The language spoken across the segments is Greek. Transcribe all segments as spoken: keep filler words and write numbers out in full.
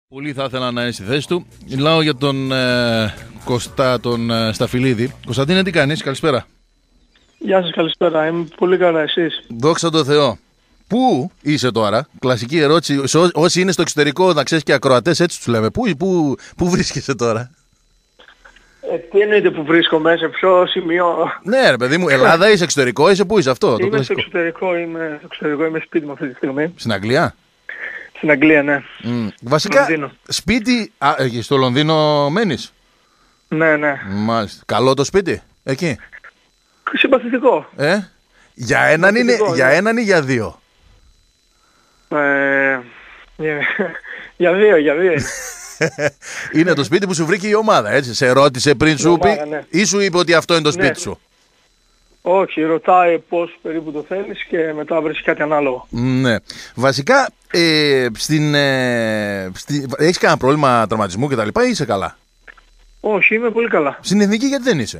Πολύ θα ήθελα να είναι στη θέση του. Μιλάω για τον ε, Κωστά, τον ε, Σταφυλίδη. Κωνσταντίνε, τι κάνεις, καλησπέρα. Γεια σας, καλησπέρα. Είμαι πολύ καλά, εσείς? Δόξα τω Θεώ. Πού είσαι τώρα, κλασική ερώτηση. Ό, όσοι είναι στο εξωτερικό, να ξέρεις και ακροατές, έτσι τους λέμε. Πού, πού, πού βρίσκεσαι τώρα? Ε, τι εννοείται που βρίσκομαι, σε ποιο σημείο? Ναι, ρε παιδί μου, Ελλάδα είσαι, εξωτερικό είσαι, πού είσαι αυτό? Είμαι το στο κλασικό. εξωτερικό, είμαι στο εξωτερικό, είμαι σπίτι μου αυτή τη στιγμή. Στην Αγγλία. Στην Αγγλία, ναι. Mm. Βασικά, Λονδίνο. σπίτι. Α, εκεί στο Λονδίνο μένεις? Ναι, ναι. Μάλιστα. Καλό το σπίτι, εκεί. Συμπαθητικό. Ε? Για έναν, είναι, Συμπαθητικό, για ναι. έναν ή για δύο? Ε, για, για δύο, για δύο. Είναι το σπίτι που σου βρήκε η ομάδα, έτσι. Σε ρώτησε πριν σου πει, ομάδα, ναι. ή σου είπε ότι αυτό είναι το Ναι. σπίτι σου? Όχι, ρωτάει πώς περίπου το θέλεις και μετά βρίσκει κάτι ανάλογο. Ναι. Βασικά, ε, στην, ε, στη, έχεις κανένα πρόβλημα τραυματισμού κτλ. Ή είσαι καλά? Όχι, είμαι πολύ καλά. Στην εθνική γιατί δεν είσαι?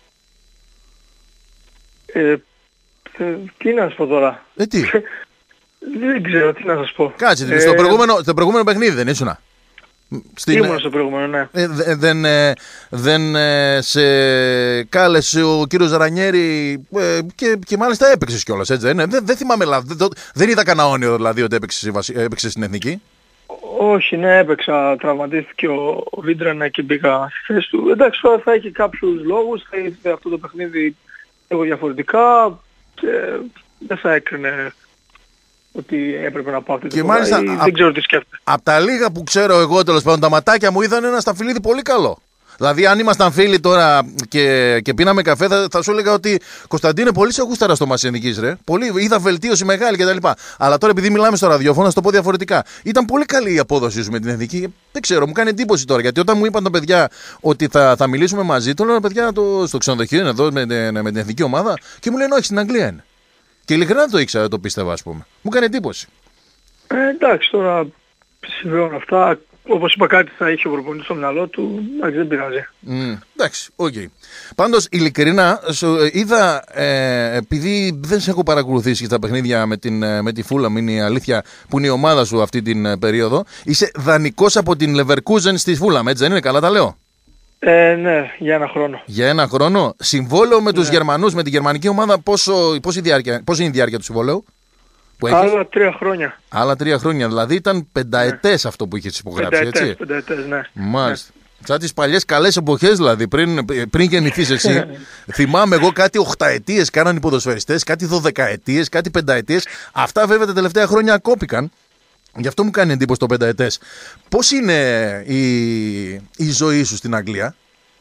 Ε, ε, τι να σας πω τώρα? Ε, τι? Δεν ξέρω τι να σας πω. Κάτσε, Ε, στο, προηγούμενο, στο προηγούμενο παιχνίδι δεν ήσουνα? Στην, Ήμουν στο προηγούμενο, ναι. ε, δε- δεν ε, δεν ε, σε κάλεσε ο κύριος Ρανιέρη ε, και, και μάλιστα έπαιξες κιόλας, έτσι δεν είναι? Δεν, δεν θυμάμαι λάθος. Δεν, δεν είδα κανένα όνειρο δηλαδή ότι έπαιξες, βασι- έπαιξες στην εθνική. Όχι, ναι, έπαιξα, τραυματίστηκε ο, ο Βίντρανα και μπήκα στη θέση του. Εντάξει, τώρα θα έχει κάποιους λόγους, θα ήρθε αυτό το παιχνίδι λίγο διαφορετικά και δεν θα έκρινε ότι έπρεπε να πάω αυτή τη Και φορά μάλιστα, ή α- δεν ξέρω τι σκέφτεται. Από τα λίγα που ξέρω εγώ, τέλος πάντων, τα ματάκια μου είδαν ένα Σταφυλίδη πολύ καλό. Δηλαδή, αν ήμασταν φίλοι τώρα και, και πίναμε καφέ, θα, θα σου έλεγα ότι Κωνσταντίνε, πολύ σε γούσταρα στο Μάση Εθνικής, ρε. Πολύ, είδα βελτίωση μεγάλη κτλ. Αλλά τώρα, επειδή μιλάμε στο ραδιόφωνο, να σου το πω διαφορετικά. Ήταν πολύ καλή η απόδοσή σου με την Εθνική. Δεν ξέρω, μου κάνει εντύπωση τώρα. Γιατί όταν μου είπαν τα παιδιά ότι θα, θα μιλήσουμε μαζί, το λέω παιδιά το, στο ξενοδοχείο είναι εδώ με, με, με την Εθνική ομάδα και μου λένε όχι, στην Αγγλία είναι. Και ειλικρινά δεν το ήξερα, το πίστευα, ας πούμε. Μου κάνει εντύπωση. Ε, εντάξει, τώρα συμβαίνουν αυτά. Όπως είπα, κάτι θα είχε ο προπονητής στο μυαλό του. Εντάξει, δεν πειράζει. Mm, εντάξει, οκ. Okay. Πάντως, ειλικρινά, σου, ε, είδα, ε, επειδή δεν σε έχω παρακολουθήσει στα παιχνίδια με, την, ε, με τη Φούλαμ, είναι η αλήθεια, που είναι η ομάδα σου αυτή την ε, περίοδο, είσαι δανεικός από την Leverkusen στη Φούλαμ, έτσι δεν είναι? Καλά τα λέω? Ε, ναι, για ένα χρόνο. Για ένα χρόνο. Συμβόλαιο με τους Ναι. Γερμανούς, με τη γερμανική ομάδα, πόσο, πόση διάρκεια, πόση είναι η διάρκεια του συμβόλαιου που έχεις? Άλλα τρία χρόνια. Άλλα τρία χρόνια. Δηλαδή ήταν πενταετές αυτό που είχες υπογράψει, έτσι? Πενταετές, πενταετές, ναι. Μάλιστα. Σαν τις παλιές καλές εποχές δηλαδή, πριν, πριν γεννηθείς εσύ. Θυμάμαι εγώ κάτι οχταετίες κάναν οι ποδοσφαιριστές, κάτι δωδεκαετίες, κάτι πενταετίες. Αυτά βέβαια τα τελευταία χρόνια κόπηκαν. Γι' αυτό μου κάνει εντύπωση το πενταετές. Πώς είναι η, η ζωή σου στην Αγγλία?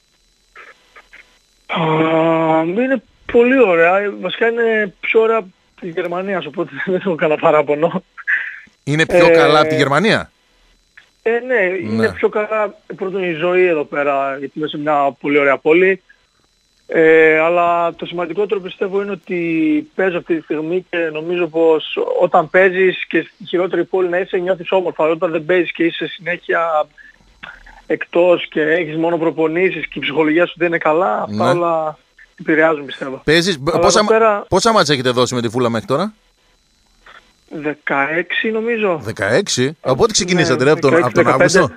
Α, είναι πολύ ωραία. Βασικά είναι πιο ωραία της Γερμανίας, οπότε δεν έχω κανένα παράπονο. Είναι πιο Ε, καλά από τη Γερμανία? Ε, ναι, είναι Ναι. πιο καλά πρώτον η ζωή εδώ πέρα, γιατί είμαι σε μια πολύ ωραία πόλη. Ε, αλλά το σημαντικότερο πιστεύω είναι ότι παίζω αυτή τη στιγμή και νομίζω πως όταν παίζεις και στη χειρότερη πόλη να είσαι νιώθεις όμορφα. Όταν δεν παίζεις και είσαι συνέχεια εκτός και έχεις μόνο προπονήσεις και η ψυχολογία σου δεν είναι καλά, αυτά Ναι. όλα επηρεάζουν πιστεύω. Παίζεις, Αλλά πόσα, εδώ πέρα- πόσα μάτσα έχετε δώσει με τη Φούλα μέχρι τώρα? δεκαέξι νομίζω. δεκαέξι. Από πότε ξεκινήσατε, Ναι, ρε, από τον, δεκαέξι, από τον δεκαπέντε. Αύγουστο?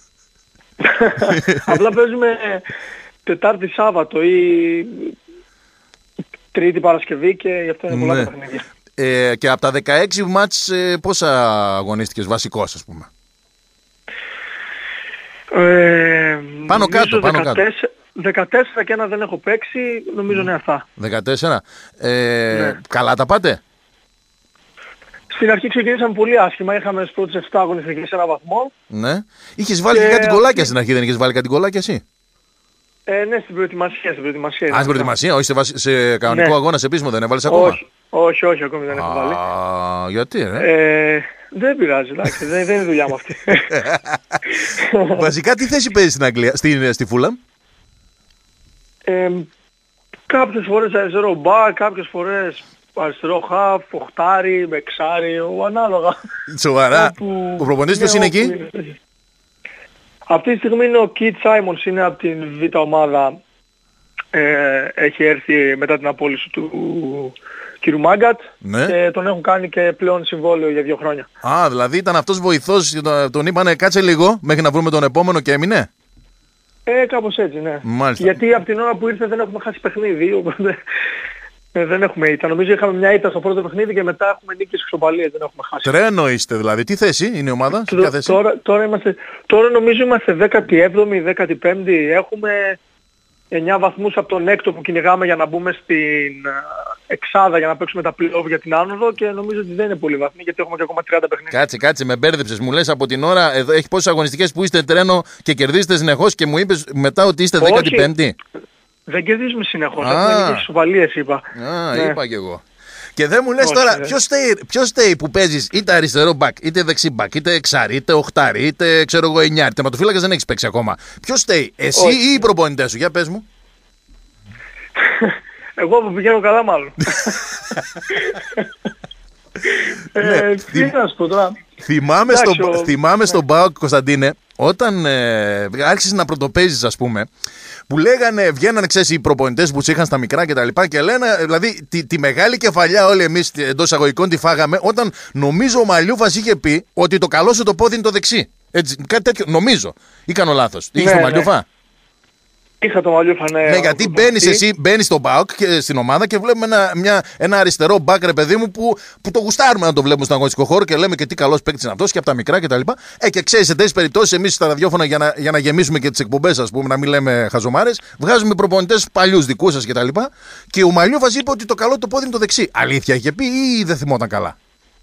Απλά παίζουμε Τετάρτη Σάββατο ή Τρίτη Παρασκευή και γι' αυτό είναι πολλά Ναι. τα παιχνίδια. Ε, και από τα δεκαέξι μάτς ε, πόσα αγωνίστηκες βασικός, ας πούμε? Ε, Πάνω κάτω, νομίζω πάνω κάτω. δεκατέσσερα, δεκατέσσερα και ένα δεν έχω παίξει, νομίζω είναι αυτά. δεκατέσσερα. Ε, Ναι. Καλά τα πάτε? Στην αρχή ξεκινήσαμε πολύ άσχημα, είχαμε στις πρώτες εφτά αγωνιστικές ένα βαθμό. Ναι. Είχες βάλει και Και κάτι γκολάκια αυτή- στην αρχή, δεν είχες βάλει κάτι γκολάκια εσύ? Ε, ναι, στην προετοιμασία, στην προετοιμασία. Α, ήταν στην προετοιμασία, όχι σε, βασι- σε κανονικό Ναι. αγώνα, σε επίσημο δεν έβαλες αυτά. ακόμα? Όχι, όχι, όχι, ακόμη δεν έχω βάλει. Α, γιατί, ρε? Ε, δεν πειράζει, εντάξει, δεν, δεν είναι δουλειά μου αυτή. Βασικά, τι θέση παίζεις στην Αγγλία, στην, στη Φούλαμ? Ε, κάποιες φορές αριστερό μπακ, κάποιες φορές αριστερό χαφ, οχτάρι, μεξάρι, ανάλογα. Σοβαρά. Όπου- Ο προπονητής ναι, ποιος είναι όπου εκεί? είναι. Αυτή τη στιγμή είναι ο Κιτ Σάιμονς, είναι από την Β' ομάδα. Ε, έχει έρθει μετά την απόλυση του, κ. Μάγκατ, Ναι. και τον έχουν κάνει και πλέον συμβόλαιο για δύο χρόνια. Α, δηλαδή ήταν αυτός βοηθός, τον είπανε κάτσε λίγο μέχρι να βρούμε τον επόμενο και έμεινε. Ε, κάπως έτσι, ναι. Μάλιστα. Γιατί από την ώρα που ήρθε δεν έχουμε χάσει παιχνίδι, οπότε ε, δεν έχουμε ήττα. Νομίζω είχαμε μια ήττα στο πρώτο παιχνίδι και μετά έχουμε νίκες εξωπαλίες, δεν έχουμε χάσει. Τρένο είστε δηλαδή. Τι θέση είναι η ομάδα, σε ποια θέση? Τώρα, τώρα, είμαστε, τώρα νομίζω είμαστε δέκατη έβδομη, δέκατη πέμπτη. Έχουμε εννιά βαθμούς από τον έκτο που κυνηγάμε για να μπούμε στην εξάδα για να παίξουμε τα play-off για την άνοδο, και νομίζω ότι δεν είναι πολύ βαθμοί γιατί έχουμε και ακόμα τριάντα παιχνίδια. Κάτσε, κάτσε, με μπέρδεψες. Μου λες από την ώρα, εδώ έχει πόσες αγωνιστικές που είστε τρένο και κερδίζετε συνεχώς και μου είπες μετά ότι είστε δέκατη πέμπτη. Δεν κερδίζουμε συνεχώς. Α. Έχουμε νίκες ισοπαλίες, είπα. Α, Ναι. είπα κι εγώ. Και δεν μου λες Όχι, τώρα, ρε. ποιος στέει, ποιος στέει που παίζεις είτε αριστερό μπακ, είτε δεξί μπακ, είτε εξάρι, είτε οχτάρι, είτε ξέρω εγώ εννιάρι. Τερματοφύλακας δεν έχεις παίξει ακόμα. Ποιος στέει, εσύ Όχι. ή οι προπονητές σου? Για πες μου. Εγώ που πηγαίνω καλά μάλλον. Ναι, ε, θυ- τι να σου πω τώρα. Θυμάμαι, Εντάξει, στο, ο- θυμάμαι στον ΠΑΟΚ, Κωνσταντίνε, όταν ε, άρχισες να πρωτοπαίζεις, ας πούμε, που λέγανε, βγαίνανε, ξέρεις, οι προπονητές που τους είχαν στα μικρά και τα λοιπά και λένε, δηλαδή, τη, τη μεγάλη κεφαλιά όλοι εμείς εντός εισαγωγικών τη φάγαμε, όταν νομίζω ο Μαλιούφας είχε πει ότι το καλό σου το πόδι είναι το δεξί. Έτσι, κάτι τέτοιο, νομίζω. Ή κάνω λάθος? Είχες Ναι, το ναι. Μαλιούφα? Είχα το Μαλιούφα, ναι. Ναι, γιατί μπαίνεις εσύ, μπαίνεις στον ΠΑΟΚ και στην ομάδα και βλέπουμε ένα, μια, ένα αριστερό μπακ, ρε παιδί μου, που, που το γουστάρουμε να το βλέπουμε στον αγωνιστικό χώρο και λέμε και τι καλός παίκτης είναι αυτός και από τα μικρά κτλ. Ε, και ξέρεις, σε τέτοιες περιπτώσεις, εμείς στα ραδιόφωνα για να, για να γεμίσουμε και τις εκπομπές, ας πούμε, να μην λέμε χαζομάρες, βγάζουμε προπονητές παλιούς δικούς σας κτλ. Και, και ο Μαλιούφας είπε ότι το καλό το πόδι είναι το δεξί. Αλήθεια είχε πει ή δεν θυμόταν καλά?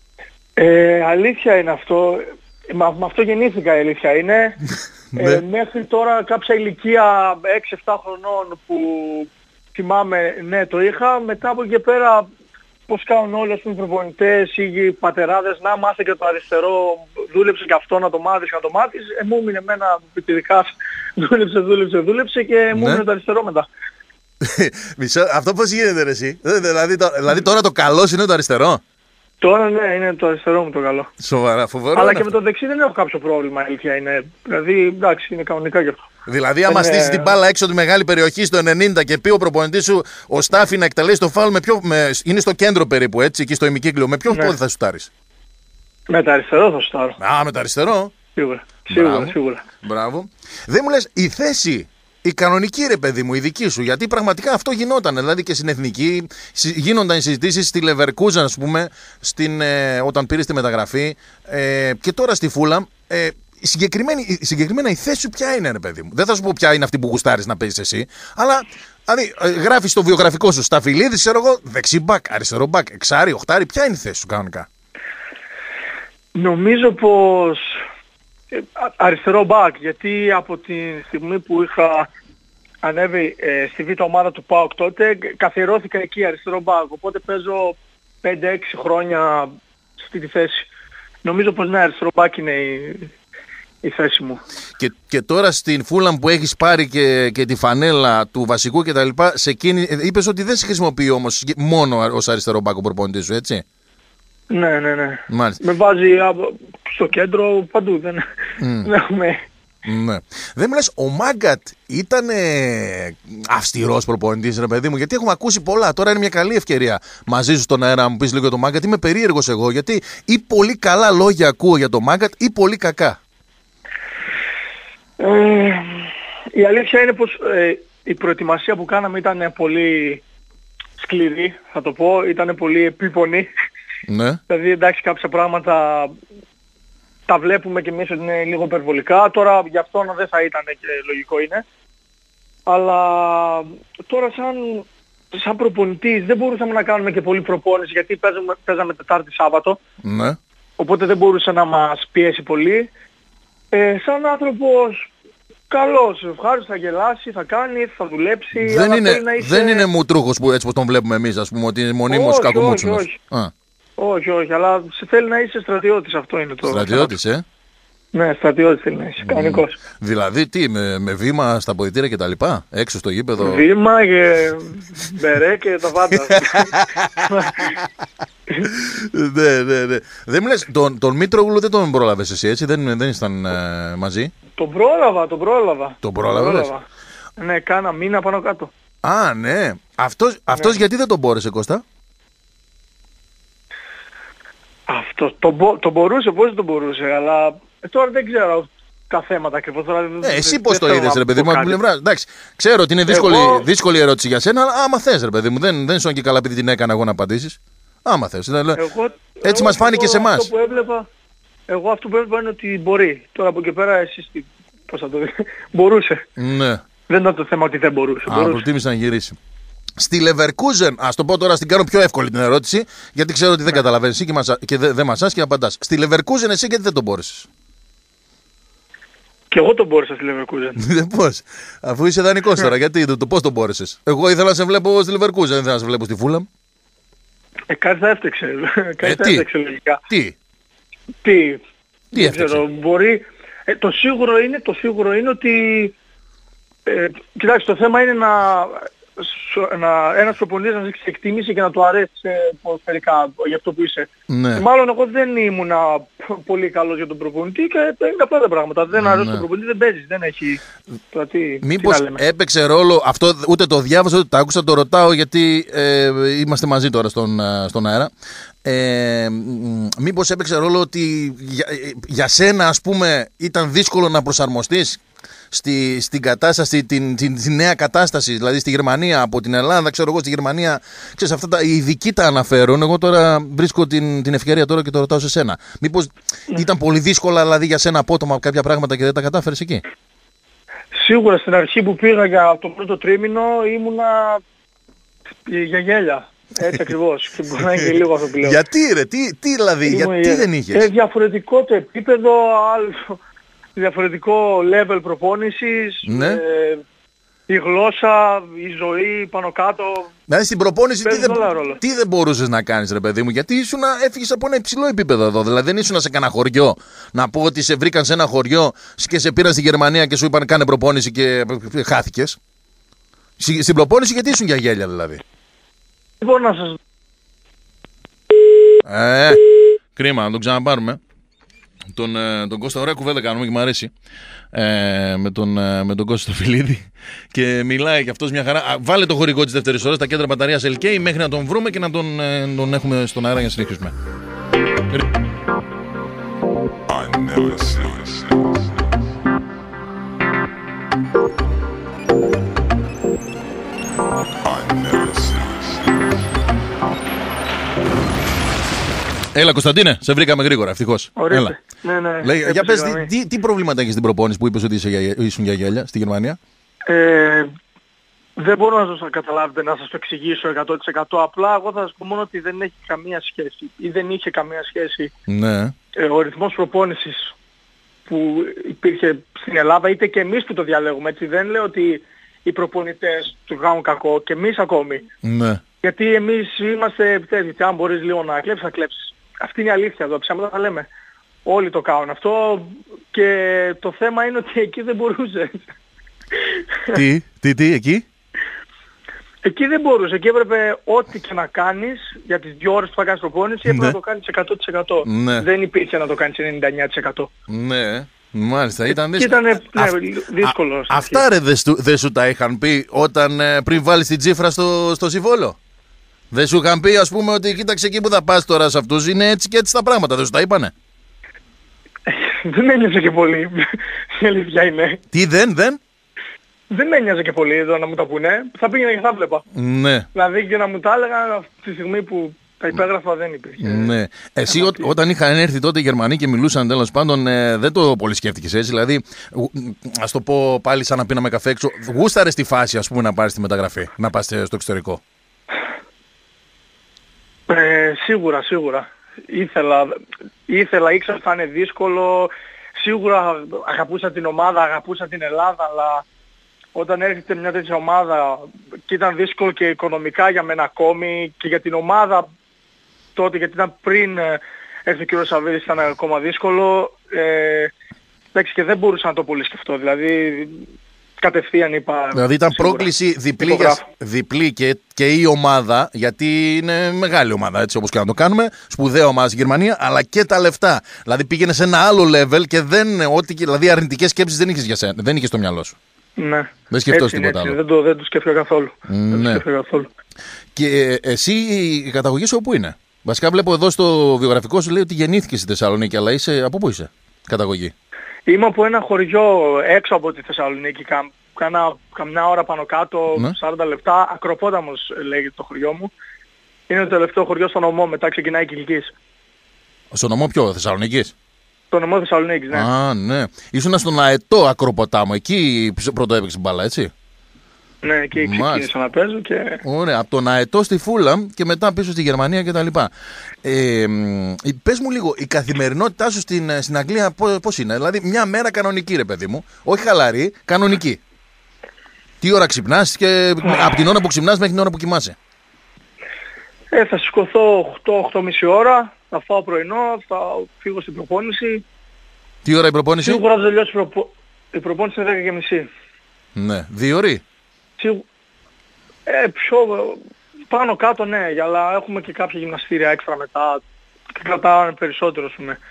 Ε, αλήθεια είναι αυτό. Με, με αυτό γεννήθηκα, η αλήθεια είναι. Ναι. ε, μέχρι τώρα κάποια ηλικία έξι εφτά χρονών που θυμάμαι, ναι, το είχα. Μετά από εκεί και πέρα, πώς κάνουν όλοι, ας πούμε, οι προπονητές ή οι πατεράδες, να μάθε και το αριστερό, δούλεψε και αυτό, να το μάθεις, να το μάθεις. Ε, μου έμεινε εμένα πιτσιρικάς, δούλεψε, δούλεψε, δούλεψε και μου Ναι. έμεινε το αριστερό μετά. Μισό, αυτό πώς γίνεται, ρε, εσύ? Ε, Δηλαδή, το- δηλαδή τώρα το καλό σου είναι το αριστερό. Τώρα ναι, είναι το αριστερό μου το καλό. Σοβαρά, φοβερό. Αλλά είναι και με αυτό. το δεξί δεν έχω κάποιο πρόβλημα, η αλήθεια είναι. Δηλαδή, εντάξει, είναι κανονικά γι' αυτό. Δηλαδή, άμα Είναι- στήσει την μπάλα έξω από τη μεγάλη περιοχή στο ενενήντα και πει ο προπονητής σου ο Στάφη να εκτελέσει το φάουλ, με ποιο, με, είναι στο κέντρο περίπου, έτσι, εκεί στο ημικύκλιο, με ποιο Ναι. πόδι θα σουτάρεις? Με το αριστερό θα σουτάρω. Α, με το αριστερό. Σίγουρα. Σίγουρα, Μπράβο. σίγουρα. Μπράβο. Δεν μου λες η θέση, η κανονική, ρε παιδί μου, η δική σου, γιατί πραγματικά αυτό γινόταν. Δηλαδή και στην εθνική συ- γίνονταν οι συζητήσεις στη Leverkusen, ας πούμε, στην, ε, όταν πήρες τη μεταγραφή, ε, και τώρα στη Fulham. Ε, η συγκεκριμένη, η- συγκεκριμένα η θέση σου ποια είναι, ρε παιδί μου? Δεν θα σου πω ποια είναι αυτή που γουστάρεις να παίζεις εσύ, αλλά δηλαδή, ε, γράφεις στο βιογραφικό σου Σταφυλίδης, ξέρω εγώ, δεξί μπακ, αριστερό μπακ, εξάρι, οχτάρι, ποια είναι η θέση σου κανονικά? Νομίζω πως ε, α- αριστερό μπακ, γιατί από τη στιγμή που είχα ανέβει ε, στη β' ομάδα του ΠΑΟΚ τότε, καθιερώθηκα εκεί αριστερό μπακ, οπότε παίζω πέντε έξι χρόνια σε αυτή τη θέση. Νομίζω πως ναι, αριστερό μπακ είναι η, η θέση μου. Και, και τώρα στην Fulham που έχεις πάρει και, και τη φανέλα του βασικού και τα λοιπά, σε εκείνη, ε, είπες ότι δεν σε χρησιμοποιεί όμως μόνο ως αριστερό μπακ ο προπονητής σου, έτσι? Ναι, ναι, ναι. Μάλιστα. Με βάζει από- στο κέντρο παντού, δεν, δεν έχουμε... Ναι. Δεν μου λες, ο Μάγκατ ήταν ε, αυστηρός προπονητής, ρε παιδί μου, γιατί έχουμε ακούσει πολλά. Τώρα είναι μια καλή ευκαιρία μαζί σου στον αέρα να μου πεις λίγο για το Μάγκατ. Είμαι περίεργος εγώ, γιατί ή πολύ καλά λόγια ακούω για το Μάγκατ ή πολύ κακά. Ε, η αλήθεια είναι πως ε, η προετοιμασία που κάναμε ήταν πολύ σκληρή, θα το πω, ήταν πολύ επίπονη. Ναι. Δηλαδή εντάξει, κάποια πράγματα τα βλέπουμε και εμείς ότι είναι λίγο υπερβολικά. Τώρα γι' αυτό δεν θα ήταν και λογικό είναι. Αλλά τώρα σαν, σαν προπονητής δεν μπορούσαμε να κάνουμε και πολύ προπόνηση, γιατί παίζαμε, παίζαμε Τετάρτη Σάββατο. Ναι. Οπότε δεν μπορούσε να μας πιέσει πολύ. Ε, σαν άνθρωπος καλός, ευχάριστος, θα γελάσει, θα κάνει, θα δουλέψει. Δεν αλλά είναι, θέλει να είσαι... δεν είναι μουτρούχος που έτσι πως τον βλέπουμε εμείς, ας πούμε, ότι είναι μονίμως Όχι, κακομούτσουνος. όχι, Α, όχι, όχι, αλλά σε θέλει να είσαι στρατιώτης, αυτό είναι το. στρατιώτης, ε. Ναι, στρατιώτης θέλει να είσαι, κανονικός. Δηλαδή τι, με, με βήμα στα αποδυτήρια και τα λοιπά, έξω στο γήπεδο. Βήμα και μπερέ και τα πάντα. Ναι, ναι, ναι. Δεν μου λες, τον, τον Μήτρογλου δεν τον πρόλαβες εσύ, έτσι, δεν, δεν ήσταν ε, μαζί. Τον πρόλαβα, τον πρόλαβα. Τον πρόλαβες? Ναι, κάνα μήνα πάνω κάτω. Α, ναι. Αυτός, αυτός γιατί δεν τον μπόρεσε, Κώστα? Αυτό. Το, μπο, το μπορούσε, πώς το μπορούσε, αλλά ε, τώρα δεν ξέρω τα θέματα ακριβώς. Ε, εσύ πώς το είδες, ρε παιδί μου, από την πλευρά. Εντάξει, ξέρω ότι είναι δύσκολη, εγώ... δύσκολη ερώτηση για σένα, αλλά άμα θες, ρε παιδί μου, δεν, δεν σου και καλά επειδή την έκανα εγώ να απαντήσεις. Άμα θες. Εγώ, έτσι μας φάνηκε σε εμάς. Αυτό που έβλεπα, εγώ αυτό που έβλεπα είναι ότι μπορεί. Τώρα από εκεί πέρα εσείς πώς θα το δείτε. Μπορούσε. Ναι. Δεν ήταν το θέμα ότι δεν μπορούσε. Α, προτίμησε να γυρίσει. Στη Leverkusen, ας το πω τώρα, στην κάνω πιο εύκολη την ερώτηση, γιατί ξέρω ότι δεν καταλαβαίνεις εσύ και, μασα... και δεν δε μασάς και απαντάς. Στη Leverkusen εσύ γιατί δεν τον μπόρεσες? Και εγώ τον μπόρεσα στη Leverkusen. Πώς, αφού είσαι δανεικός τώρα, γιατί το, το πώς τον μπόρεσες? Εγώ ήθελα να σε βλέπω στη Leverkusen, δεν ήθελα να σε βλέπω στη Fulham. Ε, κάτι θα έφτεξε. Κάτι θα έφτεξε λογικά. Τι? Τι? Τι έφτεξε? Ξέρω, μπορεί... ε, το, σίγουρο είναι, το σίγουρο είναι ότι... Ε, κοιτάξτε, το θέμα είναι να... να ένας προπονητής να σε εκτίμησε και να του αρέσει ποδοσφαιρικά για αυτό που είσαι. Ναι. Μάλλον εγώ δεν ήμουνα πολύ καλός για τον προπονητή και είναι απλά τα πράγματα. Δεν αρέσει ναι. τον προπονητή, δεν παίζεις, δεν έχει... Τώρα, τι, μήπως τι έπαιξε ρόλο, αυτό ούτε το διάβασα, ούτε το άκουσα, το ρωτάω γιατί ε, είμαστε μαζί τώρα στον, στον αέρα. Ε, μήπως έπαιξε ρόλο ότι για, για σένα ας πούμε ήταν δύσκολο να προσαρμοστείς Στη, στην κατάσταση, την, την, την νέα κατάσταση, δηλαδή στη Γερμανία, από την Ελλάδα, ξέρω εγώ, στη Γερμανία, ξέρεις, αυτά τα οι ειδικοί τα αναφέρουν. Εγώ τώρα βρίσκω την, την ευκαιρία τώρα και το ρωτάω σε σένα. Μήπως ναι. ήταν πολύ δύσκολα δηλαδή για σένα απότομα κάποια πράγματα και δεν τα κατάφερες εκεί? Σίγουρα στην αρχή που πήγα για το πρώτο τρίμηνο ήμουνα για γέλια. Έτσι ακριβώς. Και μπορεί να είναι και λίγο αυτό που λέω. Γιατί ρε, τι, τι δηλαδή, Ήμουν γιατί δεν είχες? Ε, διαφορετικό το επίπεδο, άλλο... διαφορετικό level προπόνησης, ναι. ε, η γλώσσα, η ζωή πάνω κάτω. Δηλαδή στην προπόνηση τι δεν, τι δεν μπορούσες να κάνεις ρε παιδί μου? Γιατί ήσουν, έφυγες από ένα υψηλό επίπεδο εδώ. Δηλαδή δεν ήσουν σε κανένα χωριό. Να πω ότι σε βρήκαν σε ένα χωριό και σε πήραν στη Γερμανία και σου είπαν κάνε προπόνηση και χάθηκες. Στην προπόνηση γιατί ήσουν για γέλια δηλαδή? Δεν μπορώ να σας... Ε, κρίμα, να τον ξαναπάρουμε. Τον, τον Κώστα, ωραία κουβέντα κάνουμε και μου αρέσει ε, με, τον, με τον Κώστα Φιλίδη και μιλάει και αυτός μια χαρά. Βάλε το χορηγό της δεύτερης ώρας, τα κέντρα μπαταρίας ελ κέι, μέχρι να τον βρούμε και να τον, τον έχουμε στον αέρα για να συνεχίσουμε. Έλα Κωνσταντίνε, σε βρήκαμε γρήγορα, ευτυχώς. Ωραία. Ναι, ναι. Λέει, για πες, τι, τι, τι προβλήματα έχεις στην προπόνηση που είπες ότι είσαι, ήσουν για γέλια στη Γερμανία? Ε, δεν μπορώ να σας καταλάβετε, να σας το εξηγήσω εκατό τοις εκατό. Απλά εγώ θα σας πω μόνο ότι δεν έχει καμία σχέση ή δεν είχε καμία σχέση ναι. ε, ο ρυθμός προπόνησης που υπήρχε στην Ελλάδα, είτε και εμείς που το διαλέγουμε. Έτσι δεν λέω ότι οι προπονητές του κάνουν κακό και εμείς ακόμη. Ναι. Γιατί εμείς είμαστε επιτέλους, αν μπορείς λίγο να κλέψεις, θα κλέψεις. Αυτή είναι η αλήθεια εδώ, ψέματα θα λέμε. Όλοι το κάνουν αυτό και το θέμα είναι ότι εκεί δεν μπορούσε. Τι, τι, τι, εκεί? Εκεί δεν μπορούσε, εκεί έπρεπε ό,τι και να κάνεις για τις δύο ώρες που θα κάνεις προπόνηση, έπρεπε ναι. να το κάνεις εκατό τοις εκατό. Ναι. Δεν υπήρχε να το κάνεις ενενήντα εννιά τοις εκατό. Ναι, μάλιστα, ήταν δύσκολο. Ήταν ναι, Α, δύσκολο. Α, αυτά ρε δεν σου, δε σου τα είχαν πει όταν ε, πριν βάλεις την τσίφρα στο, στο συμβόλαιο? Δεν σου είχαν πει ας πούμε ότι κοίταξε εκεί που θα πας τώρα σε αυτούς είναι έτσι και έτσι τα πράγματα, δεν σου τα είπανε? Δεν ένοιαζε και πολύ, η αλήθεια είναι. Τι δεν, δεν? Δεν ένοιαζε και πολύ εδώ να μου τα πούνε, θα πήγαινα και θα βλέπα. Ναι. Δηλαδή και να μου τα έλεγαν αυτή τη στιγμή που τα υπέγραφα δεν υπήρχε. Ναι. Εσύ ό, όταν είχαν έρθει τότε οι Γερμανοί και μιλούσαν τέλος πάντων ε, δεν το πολύ σκέφτηκες έτσι, δηλαδή ας το πω πάλι σαν να πίναμε καφέ έξω, γούσταρες τη φάση ας πούμε να πάρεις τη μεταγραφή, να πας στο εξωτερικό? Ε, σίγουρα, σίγουρα. Ήθελα, ήθελα, ήξερα ότι θα είναι δύσκολο. Σίγουρα αγαπούσα την ομάδα, αγαπούσα την Ελλάδα, αλλά όταν έρχεται μια τέτοια ομάδα και ήταν δύσκολο και οικονομικά για μένα ακόμη και για την ομάδα τότε, γιατί ήταν πριν έρθει ο κ. Σαββίδης, ήταν ακόμα δύσκολο. Ε, εντάξει, και δεν μπορούσα να το πολύ σκεφτώ. Δηλαδή κατευθείαν είπα... Δηλαδή ήταν σίγουρα πρόκληση διπλή, για, διπλή και, και η ομάδα, γιατί είναι μεγάλη ομάδα έτσι όπως και να το κάνουμε, σπουδαία ομάδα στη Γερμανία, αλλά και τα λεφτά. Δηλαδή πήγαινε σε ένα άλλο level και δεν, ό,τι, δηλαδή αρνητικές σκέψεις δεν είχες για σένα, δεν είχες στο μυαλό σου. Ναι. Δεν σκεφτός τίποτα έτσι, άλλο. Δεν το, δεν το σκέφτηκα καθόλου. Ναι. Δεν το σκέφτηκα καθόλου. Και εσύ η καταγωγή σου όπου είναι? Βασικά βλέπω εδώ στο βιογραφικό σου λέει ότι γεννήθηκε στη Θεσσαλονίκη, αλλά είσαι, από πού είσαι καταγωγή? Είμαι από ένα χωριό έξω από τη Θεσσαλονίκη, κα, κάνα, καμιά ώρα πάνω κάτω, ναι. σαράντα λεπτά. Ακροπόταμος λέγεται το χωριό μου. Είναι το τελευταίο χωριό στο νομό, μετά ξεκινάει η Κιλκής. Στο νομό ποιο, Θεσσαλονίκης? Στο νομό Θεσσαλονίκης, ναι. Α, ναι. Ήσουνα στον αετό Ακροποτάμο, εκεί πρώτο έπαιξε μπάλα, έτσι? Ναι, εκεί ξεκίνησα να παίζω και... Ωραία, από τον αετό στη Φούλαμ και μετά πίσω στη Γερμανία κτλ. Ε, πες μου λίγο, η καθημερινότητά σου στην, στην Αγγλία πώς είναι? Δηλαδή μια μέρα κανονική ρε παιδί μου, όχι χαλαρή, κανονική. Τι ώρα ξυπνάς και από την ώρα που ξυπνάς μέχρι την ώρα που κοιμάσαι? Ε, θα σηκωθώ οκτώ οκτώ και μισή ώρα, θα φάω πρωινό, θα φύγω στην προπόνηση. Τι ώρα η προπόνηση? Σίγουρα θα τελειώσει η, προπο... η προπόνηση είναι δέκα και μισή. Ναι, δύο ώρες. Σίγου... Ε, πιο πάνω κάτω ναι, αλλά έχουμε και κάποια γυμναστήρια έξτρα μετά και κρατάμε περισσότερο ας πούμε.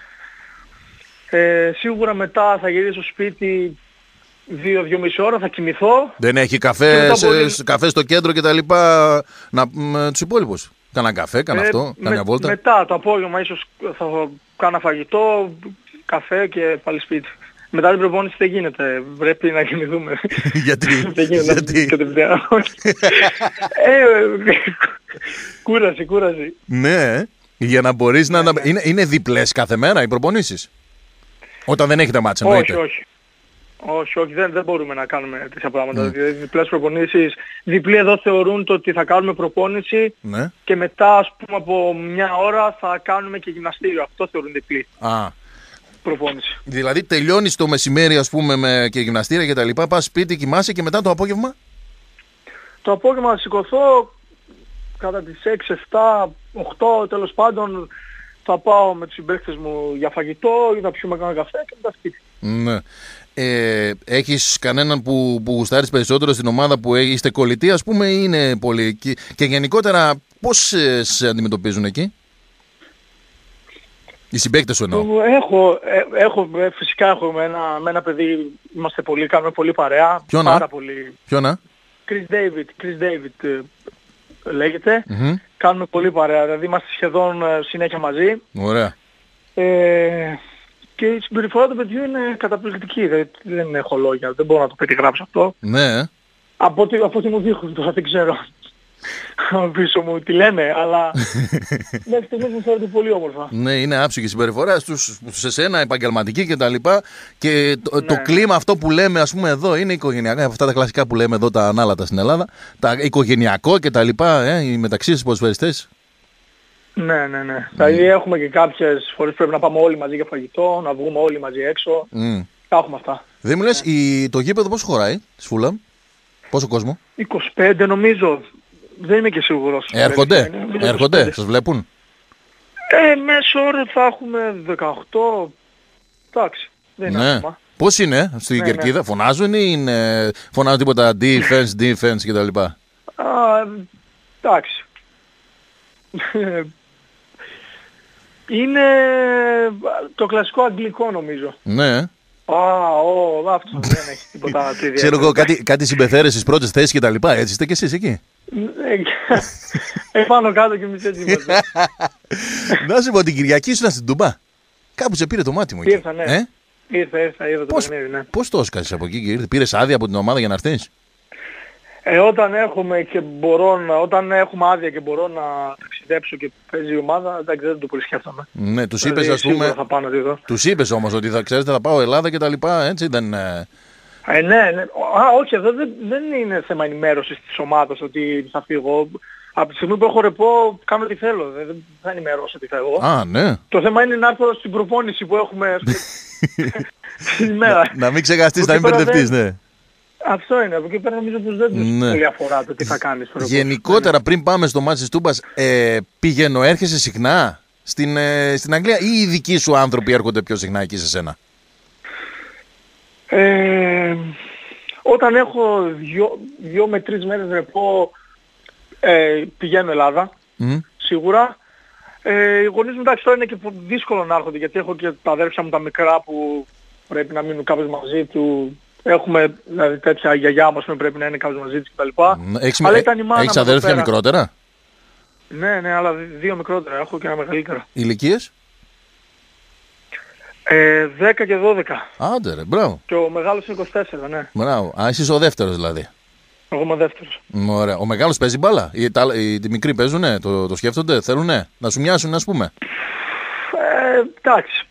Ε, σίγουρα μετά θα γυρίσω στο σπίτι δύο δύο και μισή ώρα, θα κοιμηθώ. Δεν έχει καφέ, σε, πολύ... καφέ στο κέντρο και τα λοιπά να, με τους υπόλοιπους? Κάνα καφέ, κάνα ε, αυτό, με, κάνα βόλτα? Μετά το απόγευμα ίσως θα κάνα φαγητό, καφέ και πάλι σπίτι. Μετά την προπόνηση δεν γίνεται, πρέπει να κοιμηθούμε. Γιατί? Δεν γίνεται. Γιατί? Κατευθείαν. ε, κούραση, κούραση. Ναι, για να μπορείς να... Ναι, ναι. Είναι, είναι διπλές κάθε μέρα οι προπονήσεις? Όταν δεν έχετε μάτς εννοείται? Όχι, όχι. Όχι, όχι, δεν, δεν μπορούμε να κάνουμε τέτοια πράγματα. Mm. Δηλαδή, διπλές προπονήσεις, διπλοί εδώ θεωρούν το ότι θα κάνουμε προπόνηση ναι. και μετά ας πούμε από μια ώρα θα κάνουμε και γυμναστήριο. Αυτό θεωρούν διπλή. Α. Προπόνηση. Δηλαδή τελειώνεις το μεσημέρι ας πούμε με και γυμναστήρια και τα λοιπά, πας σπίτι, κοιμάσαι και μετά το απόγευμα? Το απόγευμα θα σηκωθώ κατά τις έξι, επτά, οκτώ τέλος πάντων, θα πάω με τους συμπαίκτες μου για φαγητό ή θα πιούμε κανένα καφέ και μετά σπίτι. Ναι. Ε, έχεις κανέναν που, που γουστάρεις περισσότερο στην ομάδα που είστε κολλητοί ας πούμε ή είναι πολύ? Και, και γενικότερα πώς ε, σε αντιμετωπίζουν εκεί? Οι συμπαίκτες σου εννοώ. Έχω, ε, έχω, φυσικά έχω με ένα, με ένα παιδί, είμαστε πολύ, κάνουμε πολύ παρέα. Ποιο πάρα να? πολύ. Ποιο να? Chris David, Chris David ε, λέγεται. Mm-hmm. Κάνουμε πολύ παρέα, δηλαδή είμαστε σχεδόν ε, συνέχεια μαζί. Ωραία. Ε, και η συμπεριφορά του παιδιού είναι καταπληκτική, δεν, δεν έχω λόγια, δεν μπορώ να το περιγράψω αυτό. Ναι. Από ό,τι, από ό,τι μου δείχνουν τώρα δεν ξέρω πίσω μου τι λένε, αλλά μέχρι στιγμής μου φαίνεται πολύ όμορφα. Ναι, είναι άψογη συμπεριφορά στους, σε σένα, επαγγελματική και τα λοιπά. Και το, ναι. το κλίμα αυτό που λέμε ας πούμε εδώ είναι οικογενειακά, αυτά τα κλασικά που λέμε εδώ τα ανάλατα στην Ελλάδα, τα οικογενειακό και τα λοιπά, ε, οι μεταξύ στις ποδοσφαιριστές. Ναι, ναι, ναι. Mm. Δηλαδή έχουμε και κάποιες φορές πρέπει να πάμε όλοι μαζί για φαγητό, να βγούμε όλοι μαζί έξω. Mm. Τα έχουμε αυτά. Δεν μου λες, η, το γήπεδο πόσο χωράει, της Φούλαμ, πόσο κόσμο? είκοσι πέντε νομίζω. Δεν είμαι και σίγουρος. Έρχονται, είναι, έρχονται, σας βλέπουν? Ε, μέσω όρο θα έχουμε δεκαοκτώ, εντάξει, δεν είναι άσχημα. Πώς είναι στη ναι, κερκίδα, ναι. Φωνάζουν ή είναι, φωνάζουν τίποτα defense, defense κτλ? Α, εντάξει. Είναι το κλασικό αγγλικό νομίζω. Ναι. Α, ω, αυτό δεν έχει τίποτα ιδιαίτερο. Ξέρω εγώ, κάτι, κάτι συμπεθέρες στις πρώτες θέσεις και τα λοιπά, έτσι είστε κι εσείς εκεί? Ε, πάνω κάτω και εμείς έτσι είμαστε. Να σου πω, την Κυριακή ήσουν στην Τούμπα. Κάπου σε πήρε το μάτι μου εκεί. Ήρθα, ναι. Ε? Ήρθα, ήρθα, είδα το παιχνίδι, ναι. Πώς το έσκασες από εκεί και ήρθε? Πήρες άδεια από την ομάδα για να έρθεις? Ε, όταν έχουμε και μπορώ να, όταν έχουμε άδεια και μπορώ να ταξιδέψω και παίζει η ομάδα, δεν ξέρω, δεν το πολύ σκέφτομαι. Ναι, τους είπες δηλαδή, ας πούμε, τους είπες όμως ότι θα ξέρετε θα πάω Ελλάδα και τα λοιπά, έτσι δεν... Ε, ναι, ναι. Α, όχι, εδώ δεν, δεν είναι θέμα ενημέρωσης της ομάδας ότι θα φύγω. Από τη στιγμή που έχω ρεπό, κάνω τι θέλω. Δεν θα ενημερώσω τι θα εγώ. Α, ναι. Το θέμα είναι να έρθω στην προπόνηση που έχουμε στην ημέρα. να, να μην ξεχαστείς, να μην μπερδευτείς, ναι. Αυτό είναι. Από εκεί πέρα νομίζω πως δεν τους ναι. πολύ αφορά το τι θα κάνεις. Γενικότερα, ναι. πριν πάμε στο μάτς της Τούμπας, ε, πηγαίνω, έρχεσαι συχνά στην, ε, στην Αγγλία ή οι δικοί σου άνθρωποι έρχονται πιο συχνά εκεί σε σένα? Ε, όταν έχω δυο, δυο με τρεις μέρες ρεπό ε, πηγαίνω Ελλάδα, mm. σίγουρα. Ε, οι γονείς μου εντάξει τώρα είναι και δύσκολο να έρχονται γιατί έχω και τα αδέρφια μου τα μικρά που πρέπει να μείνουν κάποιος μαζί του. Έχουμε δηλαδή τέτοια γιαγιά μας που πρέπει να είναι κάποιος μαζί της κτλ. Έχεις, Αλλά ήταν η μάνα έχεις αδέρφια μικρότερα? Ναι, ναι, αλλά δύο μικρότερα έχω και ένα μεγαλύτερο. Ηλικίες? Ε, δέκα και δώδεκα. Άντε ρε, μπράβο. Και ο μεγάλος είναι είκοσι τέσσερα, ναι. Μπράβο. Α, εσύ είσαι ο δεύτερος δηλαδή. Εγώ είμαι ο δεύτερος. Ωραία. Ο μεγάλος παίζει μπάλα? Οι, τα, οι, οι μικροί παίζουνε, το, το σκέφτονται, θέλουνε να σου μοιάσουν, ας πούμε? Ε, εντάξει.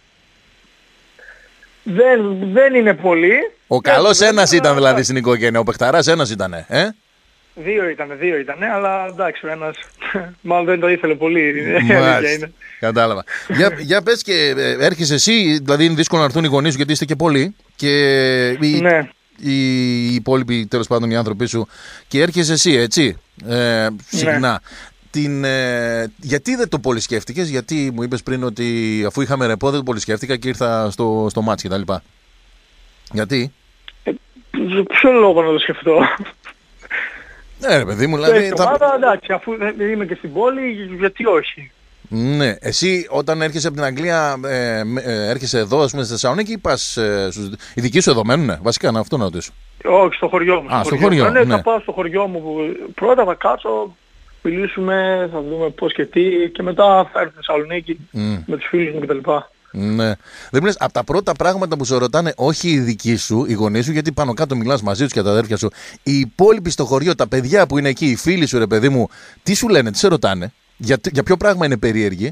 Δεν, δεν είναι πολύ. Ο καλός ένας ήταν δηλαδή στην οικογένεια, ο παιχταράς ένας ήτανε, ε? Δύο ήταν, δύο ήταν, αλλά εντάξει, ο ένας μάλλον δεν το ήθελε πολύ. Μάλιστα, κατάλαβα. για, για πες και έρχεσαι εσύ, δηλαδή είναι δύσκολο να έρθουν οι γονείς σου γιατί είστε και πολλοί και οι, ναι. οι υπόλοιποι τέλος πάντων οι άνθρωποι σου και έρχεσαι εσύ, έτσι, ε, συχνά. Ναι. Την, ε, γιατί δεν το πολύ σκέφτηκες, γιατί μου είπες πριν ότι αφού είχαμε ρεπό δεν το πολύ σκέφτηκα και ήρθα στο, στο μάτς και τα λοιπά. Γιατί? Ε, ποιο λόγο να το σκεφτώ? Ναι ρε παιδί μου, δηλαδή... Ε, θα... ομάδα, εντάξει, αφού είμαι και στην πόλη, γιατί όχι. Ναι, εσύ όταν έρχεσαι από την Αγγλία, ε, ε, έρχεσαι εδώ, ας πούμε, στη Θεσσαλονίκη ή πας, ε, στους... οι δικοί σου εδώ μένουνε, βασικά, να αυτό να ρωτήσω. Όχι, στο χωριό μου. Α, στο χωριό, χωριό ναι. Θα πάω στο χωριό μου που πρώτα θα κάτσω, μιλήσουμε, θα δούμε πώς και τι και μετά θα έρθω στη Θεσσαλονίκη mm. με τους φίλους μου κτλ. Ναι. Δεν μιλάς, από τα πρώτα πράγματα που σε ρωτάνε, όχι οι δικοί σου, οι γονείς σου, γιατί πάνω κάτω μιλάς μαζί τους και τα αδέρφια σου, οι υπόλοιποι στο χωριό, τα παιδιά που είναι εκεί, οι φίλοι σου, ρε παιδί μου, τι σου λένε, τι σε ρωτάνε, για, για ποιο πράγμα είναι περίεργοι?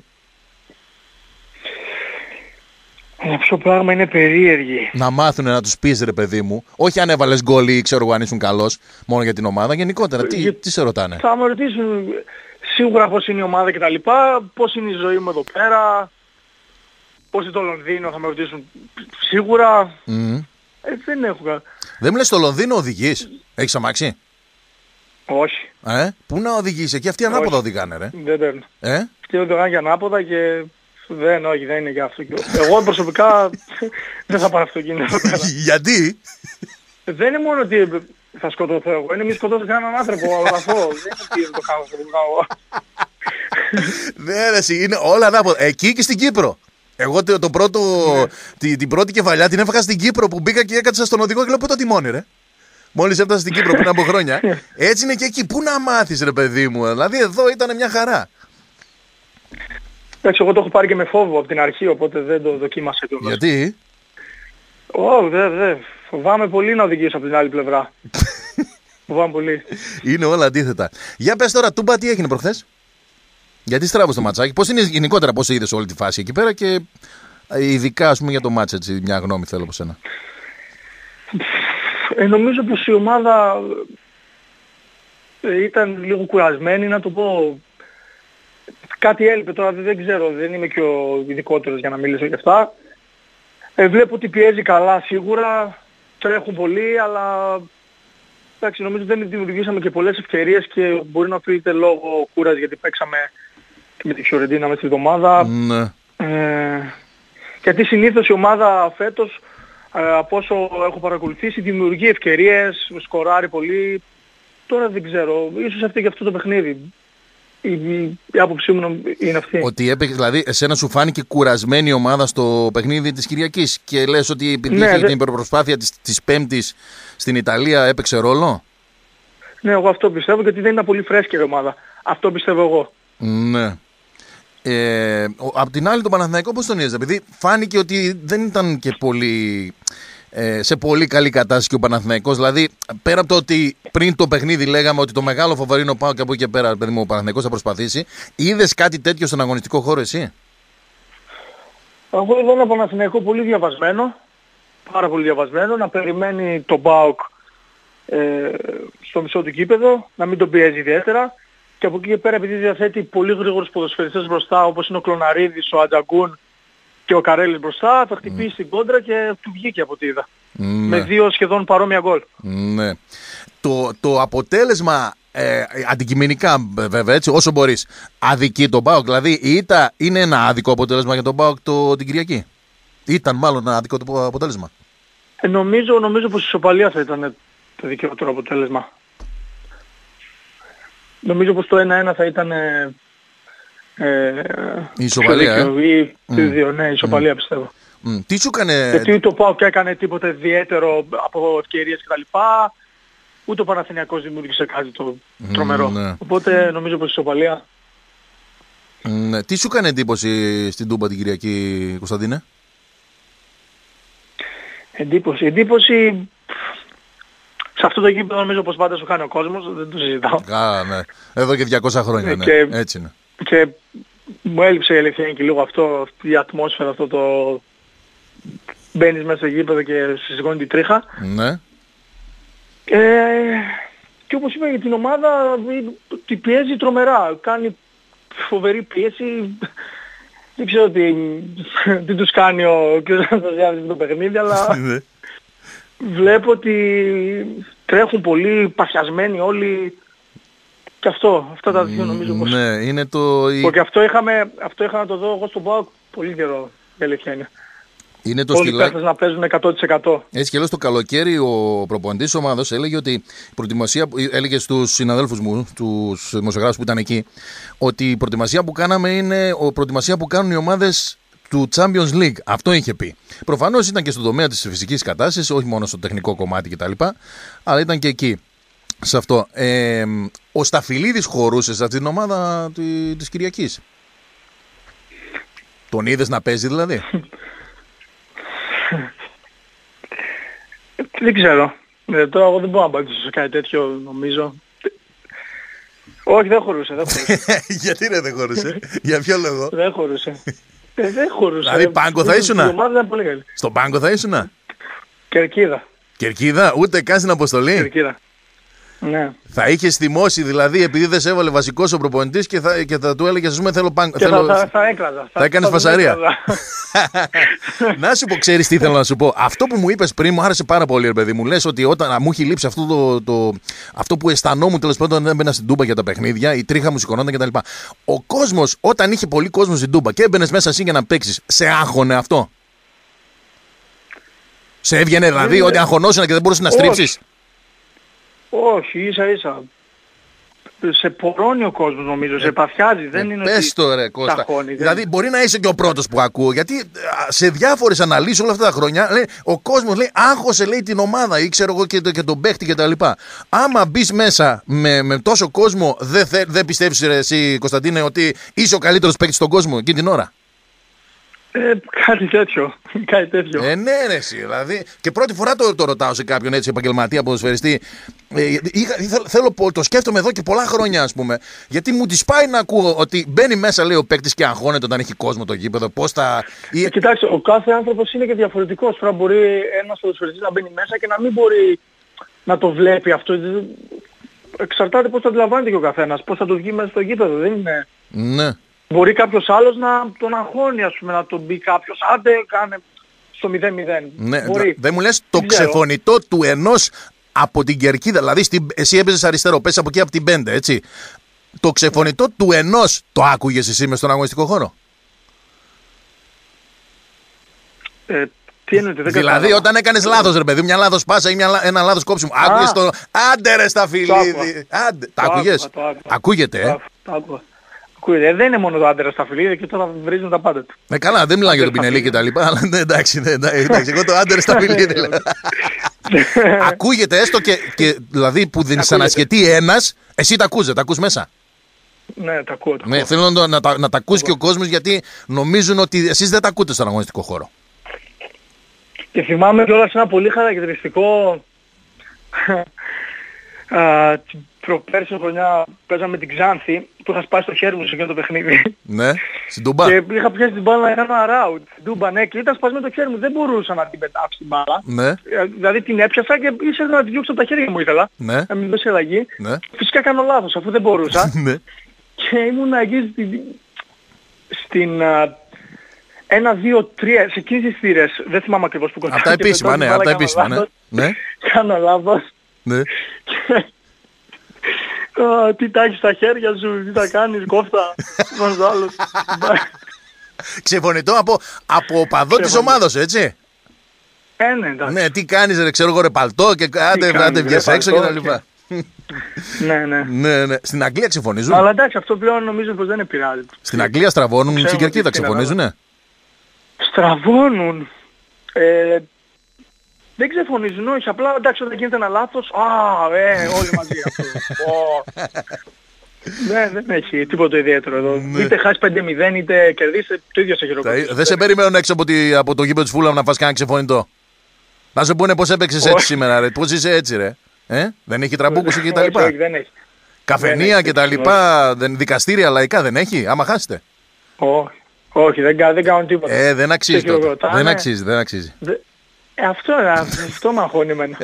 Για ποιο πράγμα είναι περίεργοι? Να μάθουν να τους πεις, ρε παιδί μου, όχι αν έβαλες γκολ ή ξέρω εγώ αν ήσουν καλός μόνο για την ομάδα, γενικότερα, τι, τι σε ρωτάνε? Θα με ρωτήσουν σίγουρα πώς είναι η ομάδα κτλ, πώς είναι η ζωή μου εδώ πέρα. Πώς είναι το Λονδίνο, θα με ρωτήσουν σίγουρα. Mm. Ε, δεν έχω. Δεν μου λες στο Λονδίνο οδηγείς? Έχεις αμάξι? Όχι. Ε, πού να οδηγείς? Εκεί αυτοί ανάποδα οδηγάνε, ρε. Δεν παίρνω. Ε? Αυτοί οδηγάνε για ανάποδα και δεν, όχι, δεν είναι για αυτοκίνητο. Εγώ προσωπικά δεν θα πάρω αυτοκίνητο. Γιατί? Δεν είναι μόνο ότι θα σκοτωθώ εγώ, είναι μη σκοτώσω κανέναν άνθρωπο, αλλά αυτό. Δεν είναι ότι δεν το κάνω αυτό που κάνω εγώ. Ναι, ρε, είναι όλα ανάποδα. Εκεί και στην Κύπρο. Εγώ το, το πρώτο, ναι. τη, την πρώτη κεφαλιά την έφαγα στην Κύπρο που μπήκα και έκατσα στον οδηγό και λέω πού το τιμόνι, ρε. Μόλις έφτασα στην Κύπρο πριν από χρόνια. Έτσι είναι και εκεί. Πού να μάθεις, ρε παιδί μου? Δηλαδή εδώ ήταν μια χαρά. Εντάξει, εγώ το έχω πάρει και με φόβο από την αρχή, οπότε δεν το δοκίμασα κιόλας. Γιατί? Ω, δε, δε. Φοβάμαι πολύ να οδηγήσω από την άλλη πλευρά. Φοβάμαι πολύ. Είναι όλα αντίθετα. Για πες τώρα, Τούμπα, τι έγινε προχθές? Γιατί στράβωσε το ματσάκι, πώς είναι γενικότερα, πώς είδες όλη τη φάση εκεί πέρα και ειδικά ας πούμε για το μάτς, έτσι, μια γνώμη θέλω από σένα. Ε, νομίζω πως η ομάδα ε, ήταν λίγο κουρασμένη, να το πω. Κάτι έλειπε τώρα, δεν ξέρω, δεν είμαι και ο ειδικότερος για να μιλήσω για αυτά. Ε, βλέπω ότι πιέζει καλά σίγουρα, τρέχουν πολύ, αλλά εντάξει, νομίζω δεν δημιουργήσαμε και πολλές ευκαιρίες και μπορεί να οφείλεται λόγω κούρας γιατί παίξαμε και με τη Φιωρεντίνα μέσα στη εβδομάδα. Ναι. Ε, γιατί συνήθως η ομάδα φέτος, ε, από όσο έχω παρακολουθήσει, δημιουργεί ευκαιρίες, σκοράρει πολύ. Τώρα δεν ξέρω, ίσως αυτή και αυτό το παιχνίδι. Η, η, η άποψή μου είναι αυτή. Ότι έπαιξε, δηλαδή, εσένα σου φάνηκε κουρασμένη η ομάδα στο παιχνίδι της Κυριακής και λες ότι επειδή ναι, είχε δε... την υπερπροσπάθεια της, της Πέμπτης στην Ιταλία έπαιξε ρόλο? Ναι, εγώ αυτό πιστεύω, γιατί δεν ήταν πολύ φρέσκια η ομάδα. Αυτό πιστεύω εγώ. Ναι. Ε, απ' την άλλη τον Παναθηναϊκό πώς τον είδες? Επειδή φάνηκε ότι δεν ήταν και πολύ, ε, σε πολύ καλή κατάσταση και ο Παναθηναϊκός. Δηλαδή πέρα από το ότι πριν το παιχνίδι λέγαμε ότι το μεγάλο φοβερό πάω και από εκεί και πέρα παιδί μου, ο Παναθηναϊκός θα προσπαθήσει. Είδες κάτι τέτοιο στον αγωνιστικό χώρο εσύ? Εγώ είδα ένα Παναθηναϊκό πολύ διαβασμένο, πάρα πολύ διαβασμένο, να περιμένει τον ΠΑΟΚ ε, στο μισό του γήπεδο, να μην τον πιέζει ιδιαίτερα. Και από εκεί και πέρα, επειδή διαθέτει πολύ γρήγορους ποδοσφαιριστές μπροστά, όπως είναι ο Κλωναρίδης, ο Ατζαγκούν και ο Καρέλης μπροστά, θα χτυπήσει mm. την κόντρα και του βγήκε από ό,τι είδα. Mm. Με δύο σχεδόν παρόμοια γκολ. Ναι. Το, το αποτέλεσμα, ε, αντικειμενικά βέβαια, έτσι, όσο μπορείς, αδικεί τον ΠΑΟΚ? Δηλαδή η ήττα είναι ένα άδικο αποτέλεσμα για τον ΠΑΟΚ το, την Κυριακή? Ήταν μάλλον ένα άδικο το αποτέλεσμα? Ε, νομίζω, νομίζω πως η ισοπαλία θα ήταν το δικαιότερο αποτέλεσμα. Νομίζω πως το ένα ένα θα ήταν ε, ε, η ισοπαλία, ε? ή mm. ναι, η ισοπαλία mm. πιστεύω. Mm. Τι σου έκανε? Γιατί το ΠΑΟΚ έκανε τίποτα ιδιαίτερο από ευκαιρίες κτλ. Ούτε ο Παναθηναϊκός δημιούργησε κάτι το τρομερό. Mm, ναι. Οπότε νομίζω πως η ισοπαλία Ναι. Τι σου έκανε εντύπωση στην Τούμπα την Κυριακή, Κωνσταντίνε? Εντύπωση. Εντύπωση... Σε αυτό το γήπεδο νομίζω πως πάντα σου κάνει ο κόσμος, δεν το συζητάω. Α, ναι. Εδώ και διακόσια χρόνια, ναι. Και, έτσι είναι. Και μου έλειψε η αλήθεια και λίγο αυτό, αυτή η ατμόσφαιρα, αυτό το... Μπαίνεις μέσα στο γήπεδο και σε σηκώνει τη τρίχα. Ναι. Ε, και όπως είπα για την ομάδα, τη πιέζει τρομερά. Κάνει φοβερή πίεση. Δεν ξέρω τι, τι τους κάνει ο κ. Αναστασιάδης με το παιχνίδι, αλλά βλέπω ότι τρέχουν πολύ παθιασμένοι όλοι. Και αυτό, αυτά τα δύο νομίζω πως... Ναι, είναι το... Και αυτό είχαμε, αυτό είχα να το δω εγώ στον ΠΑΟΚ πολύ καιρό, η αλήθεια είναι. Είναι το όλοι στυλάκι... να παίζουν εκατό τοις εκατό. Έτσι και λέω στο καλοκαίρι ο προπονητής της ομάδας έλεγε ότι η προετοιμασία, έλεγε στους συναδέλφους μου, τους δημοσιογράφους που ήταν εκεί, ότι η προετοιμασία που κάναμε είναι η προετοιμασία που κάνουν οι ομάδες του Champions League. Αυτό είχε πει. Προφανώς ήταν και στον τομέα της φυσικής κατάστασης, όχι μόνο στο τεχνικό κομμάτι κτλ. Αλλά ήταν και εκεί. Σε αυτό. Ε, ο Σταφυλίδης χωρούσε σε αυτήν την ομάδα της Κυριακής. Τον είδες να παίζει δηλαδή? Δεν ξέρω. Ε, τώρα εγώ δεν μπορώ να απαντήσω σε κάτι τέτοιο νομίζω. Όχι, δεν χωρούσε. Δεν χωρούσε. Γιατί ρε, δεν χωρούσε? Για ποιο λόγο? Δεν χωρούσε. Ε, δεν χωρούσε. Δηλαδή πάγκο θα ήσουνα? Η ομάδα ήταν πολύ καλή. Στον πάγκο θα ήσουνα? Κερκίδα. Κερκίδα, ούτε καν στην αποστολή? Κερκίδα. Ναι. Θα είχε θυμώσει δηλαδή επειδή δεν σε έβαλε βασικός ο προπονητής και θα, και θα του έλεγε ας πούμε θέλω πάγκο. Και θέλω... θα, θα, θα έκλαζα. Θα, θα έκανες φασαρία. Να σου πω, ξέρεις τι θέλω να σου πω. Αυτό που μου είπες πριν μου άρεσε πάρα πολύ, ρε παιδί μου. Λες ότι όταν μου έχει λείψει αυτό, το, το, αυτό που αισθανόμουν τέλος πάντων όταν έμπαινα στην Τούμπα για τα παιχνίδια, η τρίχα μου σηκωνόταν κτλ. Ο κόσμος, όταν είχε πολύ κόσμο στην Τούμπα και έμπαινες μέσα εσύ για να παίξεις, σε άγχωνε αυτό? Σε έβγαινε δηλαδή ότι αγχωνόσουν και δεν μπορούσες να στρίψεις? Όχι, ίσα ίσα. Σε πορώνει ο κόσμος νομίζω, ε, σε παθιάζει, δεν ε, είναι πες ότι το ρε Κώστα. ταχώνει, δηλαδή δεν... μπορεί να είσαι και ο πρώτος που ακούω, γιατί σε διάφορες αναλύσεις όλα αυτά τα χρόνια λέει, ο κόσμος λέει άγχωσε λέει την ομάδα ή ξέρω εγώ και, και τον παίχτη κτλ. Άμα μπεις μέσα με, με τόσο κόσμο, δεν δε, δε πιστεύεις ρε, εσύ Κωνσταντίνε ότι είσαι ο καλύτερος παίκτης στον κόσμο εκείνη την ώρα? Ε, κάτι τέτοιο. Κάτι τέτοιο. Ε, ναι, ρε, εσύ, δηλαδή. Και πρώτη φορά το, το ρωτάω σε κάποιον έτσι επαγγελματία ποδοσφαιριστή. Ε, είχα, θέλω, θέλω, το σκέφτομαι εδώ και πολλά χρόνια, ας πούμε. Γιατί μου τη πάει να ακούω ότι μπαίνει μέσα, λέει ο παίκτης και αγχώνεται όταν έχει κόσμο το γήπεδο. Πώς θα. Ε, κοιτάξτε, ο κάθε άνθρωπος είναι και διαφορετικός. Τώρα μπορεί ένας ποδοσφαιριστής να μπαίνει μέσα και να μην μπορεί να το βλέπει αυτό. Εξαρτάται πώς το αντιλαμβάνεται και ο καθένας. Πώς θα το βγει μέσα στο γήπεδο. Δεν είναι. Ναι. Μπορεί κάποιος άλλος να τον αγχώνει, ας πούμε, να τον μπει κάποιος. Άντε, κάνε στο μηδέν μηδέν. Ναι, δεν μου λες το ξεφωνητό του ενός από την Κερκίδα. Δηλαδή, στην, εσύ έπαιζες αριστερό, πες από εκεί από την πέντε, έτσι. Το ξεφωνητό του ενός το άκουγες εσύ μες στον αγωνιστικό χώρο? Ε, τι εννοείται, δεν δηλαδή, κατάλαβα. όταν έκανες λάθος, ρε παιδί, μια λάθος πάσα ή μια, ένα λάθος κόψιμο, άκουγες το. Άντε ρε Σταφυλίδη. Άντε. Τα άκουγες? Ακούγεται, ε. Το άκουγα. Δεν είναι μόνο το άντερα στα φιλίδια και τώρα βρίζουν τα πάντα του. Ναι, καλά, δεν μιλάω για τον Πινελί και τα λοιπά, αλλά ναι, εντάξει, ναι, εντάξει, εγώ το άντερα στα φιλίδια. Ακούγεται έστω και, και δηλαδή που δεν ξανασχετεί ένας, εσύ τα ακούς, τα ακούς μέσα? Ναι, τα ακούω. Ναι, θέλω να, να, να, να τα ακούσει και ο κόσμος γιατί νομίζουν ότι εσείς δεν τα ακούτε στον αγωνιστικό χώρο. Και θυμάμαι κιόλας ένα πολύ χαρακτηριστικό. Την προπέρσι χρονιά παίζαμε με την Ξάνθη που είχα σπάσει το χέρι μου σε εκείνο το παιχνίδι. Ναι, στην Τούμπα. Και είχα πιάσει την μπάλα να κάνω ένα ράουτ. Στην Τούμπα, ναι, και ήταν σπασμένο το χέρι μου. Δεν μπορούσα να την πετάξω την μπάλα. Ναι. Δηλαδή την έπιασα και ήθελα να τη διώξω από τα χέρια μου ήθελα. Ναι. Να μην δώσει αλλαγή. Ναι. Φυσικά κάνω λάθος αφού δεν μπορούσα. Ναι. Και ήμουν εκεί στην... στην ένα, δύο, τρία, σε εκείνες τις θύρες. Δεν θυμάμαι ακριβώς που κοντά. Αυτά επίσημα, ναι, αυτά επίσημα, ναι. Ναι. Κάνω λάθος. Ναι. Uh, τι τα έχεις στα χέρια σου, τι τα κάνεις, κόφτα, μας άλλος. Ξεφωνητό από, από οπαδό της ομάδος, έτσι. Ε, ναι, εντάξει. Ναι, τι κάνεις ρε, ξέρω εγώ ρε παλτό και άντε, άντε βγες έξω και τα λοιπά. Ναι, ναι. Ναι, ναι. Στην Αγγλία ξεφωνίζουν. Αλλά εντάξει, αυτό πλέον νομίζω πως δεν επηρεάζει. Στην Αγγλία στραβώνουν, στην Κερκίδα ξεφωνίζουνε. Στραβώνουν. Ε, δεν ξεφωνίζουν, όχι. Απλά εντάξει όταν γίνεται ένα λάθος, α, ε, όλοι μαζί αυτό. Ναι, δεν έχει τίποτα ιδιαίτερο εδώ. Ναι. Είτε χάσει πέντε μηδέν είτε κερδίσει, το ίδιο σε χειροκροτήσει. Δεν σε περιμένουν έξω από, τη, από το γήπεδο της Φούλαμ να φας κανένα ξεφωνητό. Να σου πούνε πώς έπαιξες έτσι σήμερα, ρε. Πώς είσαι έτσι, ρε. Ε? Δεν έχει τραμπούκους και τα λοιπά. Όχι, δεν έχει. Καφενεία και τα λοιπά, δεν, δικαστήρια λαϊκά δεν έχει, άμα χάσετε. Όχι, όχι δεν, δεν κάνουν τίποτα. Ε, δεν αξίζει τότε. Δεν αξίζει, δεν αξίζει. Δε, ε, αυτό, αυτό με αγχώνει εμένα.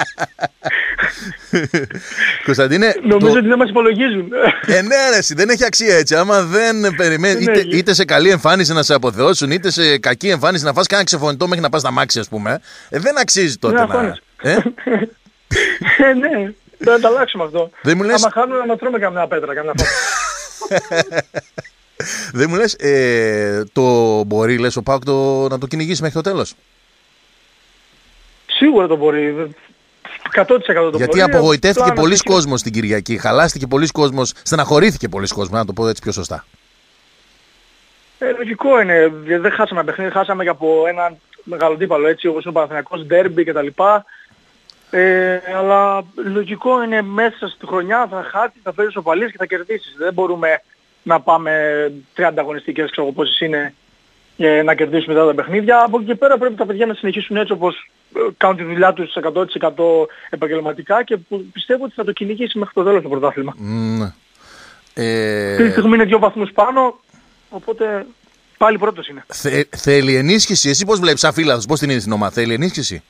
Κωνσταντίνε, νομίζω το... ότι δεν μας υπολογίζουν. Ε, ναι, αρέσει, δεν έχει αξία έτσι. Άμα δεν περιμένει, είτε, είτε σε καλή εμφάνιση να σε αποθεώσουν, είτε σε κακή εμφάνιση να φας κανένα ξεφωνητό μέχρι να πας στα μάξι, ας πούμε. Ε, δεν αξίζει τότε να. να... Ε? ε, ναι. Δεν θα τα αλλάξουμε αυτό. Δεν μου λες... Άμα χάνουμε να τρώμε καμιά πέτρα, καμιά φάση. Δεν μου λες, ε, το μπορεί, λες, ο ΠΑΟΚ το, να το κυνηγήσει μέχρι το τέλος. Σίγουρα το μπορεί. εκατό τοις εκατό το γιατί μπορεί. απογοητεύτηκε πολλοί κόσμος την Κυριακή. Χαλάστηκε πολλοί κόσμος, στεναχωρήθηκε πολλοί κόσμος, να το πω έτσι πιο σωστά. Ε, λογικό είναι. Δεν χάσαμε παιχνίδι, χάσαμε και από έναν μεγαλοντύπαλο έτσι, όπως είναι ο Παναθηναϊκός, ντέρμπι κτλ. Ε, αλλά λογικό είναι μέσα στη χρονιά θα χάσει, θα φέρει σοπαλίες και θα κερδίσεις. Δεν μπορούμε να πάμε τριάντα αγωνιστικές, ξέρω εγώ πόσες είναι, ε, να κερδίσουμε μετά τα παιχνίδια. Από εκεί και πέρα πρέπει τα παιδιά να συνεχίσουν έτσι όπως κάνουν τη δουλειά τους εκατό τοις εκατό επαγγελματικά και που πιστεύω ότι θα το κυνηγήσει μέχρι το τέλος το πρωτάθλημα. Mm. Ε... Αυτή τη στιγμή είναι δύο βαθμούς πάνω, οπότε πάλι πρώτος είναι. Θε, θέλει ενίσχυση. Εσύ πώς βλέπεις, σαν φίλαθος, πώς την είδες την ομάδα, θέλει ενίσχυση?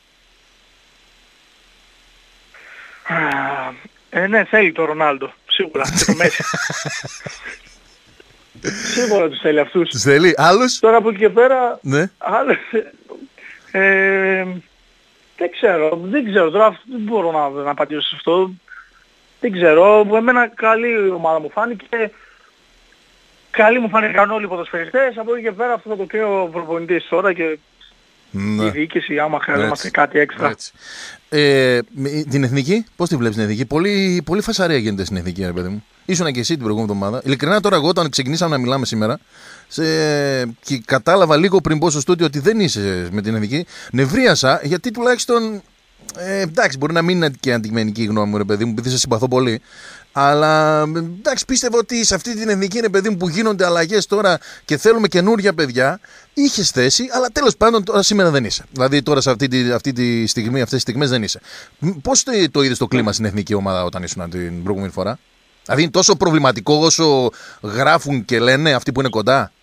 Ε, ναι, θέλει το Ρονάλντο, σίγουρα, και το Μέση. Σίγουρα τους θέλει αυτούς. Τους θέλει, άλλους? Τώρα από εκεί και πέρα, ναι. άλλους, ε, δεν ξέρω, δεν ξέρω, τώρα δεν μπορώ να, να απαντήσω σε αυτό. Δεν ξέρω, εμένα καλή ομάδα μου φάνηκε, καλή μου φάνηκαν όλοι οι ποδοσφαιριστές, από εκεί και πέρα αυτό θα το κρίνει ο προπονητής τώρα και ναι. Η διοίκηση άμα χρειαζόμαστε κάτι έξτρα. Έτσι. Ε, την εθνική, πώς τη βλέπεις την εθνική? Πολύ, πολύ φασαρία γίνεται στην εθνική, ρε παιδί μου. Ήσουν και εσύ την προηγούμενη εβδομάδα. Ειλικρινά τώρα εγώ όταν ξεκινήσαμε να μιλάμε σήμερα σε... και κατάλαβα λίγο πριν πω στο στούντιο ότι δεν είσαι με την εθνική, νευρίασα γιατί τουλάχιστον ε, εντάξει, μπορεί να μην είναι και αντικειμενική η γνώμη μου, ρε παιδί μου, επειδή σε συμπαθώ πολύ. Αλλά εντάξει, πίστευα ότι σε αυτή την εθνική, ρε παιδί μου, που γίνονται αλλαγές τώρα και θέλουμε καινούργια παιδιά, είχες θέση, αλλά τέλος πάντων τώρα σήμερα δεν είσαι. Δηλαδή τώρα σε αυτή τη, αυτή τη στιγμή, αυτές τις στιγμές δεν είσαι. Πώς το, το είδες το κλίμα στην εθνική ομάδα όταν ήσουν την προηγούμενη φορά? Δηλαδή είναι τόσο προβληματικό όσο γράφουν και λένε αυτοί που είναι κοντά?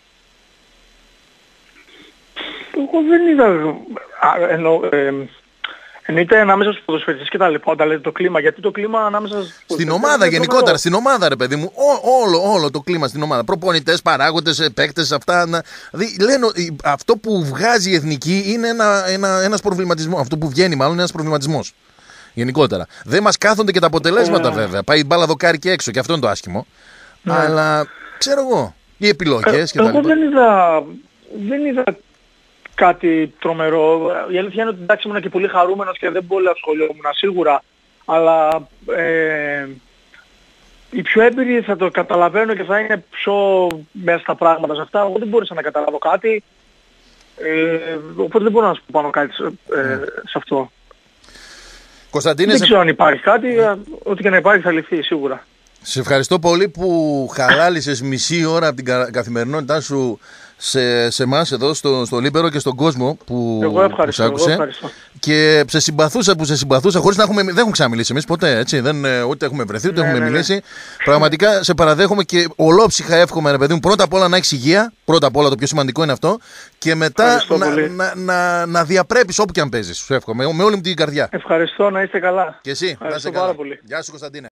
Εγώ δεν είδα. Εννοώ, ε, εννοείται ανάμεσα στους ποδοσφαιριστές και τα λοιπά, όταν λέτε το κλίμα, γιατί το κλίμα ανάμεσα στους στην ομάδα γενικότερα, στην ομάδα ρε παιδί μου, Ό, όλο, όλο το κλίμα στην ομάδα, προπονητές, παράγοντες, παίκτες, αυτά, να, δηλαδή λένε αυτό που βγάζει η εθνική είναι ένα, ένα, ένας προβληματισμός, αυτό που βγαίνει μάλλον είναι ένας προβληματισμός, γενικότερα. Δεν μας κάθονται και τα αποτελέσματα ε... βέβαια, πάει η μπάλα δοκάρι και έξω και αυτό είναι το άσχημο, ε... αλλά ξέρω εγώ, οι επιλογές ε, και τα λοιπά. Εγώ δεν είδα, δεν είδα κάτι τρομερό. Η αλήθεια είναι ότι εντάξει ήμουν και πολύ χαρούμενος και δεν πολύ ασχολιόμουν σίγουρα, αλλά ε, οι πιο έμπειροι θα το καταλαβαίνω και θα είναι πιο μέσα στα πράγματα σε αυτά. Εγώ δεν μπορούσα να καταλάβω κάτι, ε, οπότε δεν μπορώ να σου πω πάνω κάτι ε, σε αυτό. Κωνσταντίνε, δεν ξέρω αν υπάρχει κάτι, ό,τι και να υπάρχει θα λυθεί σίγουρα. Σε ευχαριστώ πολύ που χαλάλησες μισή ώρα από την καθημερινότητά σου σε, σε εμάς εδώ στο, στο Λίπερο και στον κόσμο που, εγώ ευχαριστώ, που σ' άκουσε. Εγώ ευχαριστώ. Και σε συμπαθούσα που σε συμπαθούσα χωρίς να έχουμε, δεν έχουμε ξαναμιλήσει εμείς ποτέ, έτσι, δεν, ούτε έχουμε βρεθεί, ούτε ναι, έχουμε ναι, μιλήσει. Ναι. Πραγματικά σε παραδέχομαι και ολόψυχα εύχομαι, ρε παιδί μου, πρώτα απ' όλα να έχεις υγεία, πρώτα απ' όλα το πιο σημαντικό είναι αυτό, και μετά να, να, να, να διαπρέπεις όπου και αν παίζεις, σου εύχομαι, με όλη μου την καρδιά. Ευχαριστώ, να είστε καλά. Και εσύ, ευχαριστώ να είστε πάρα καλά. Πολύ. Γεια σου Κωνσταντίνε.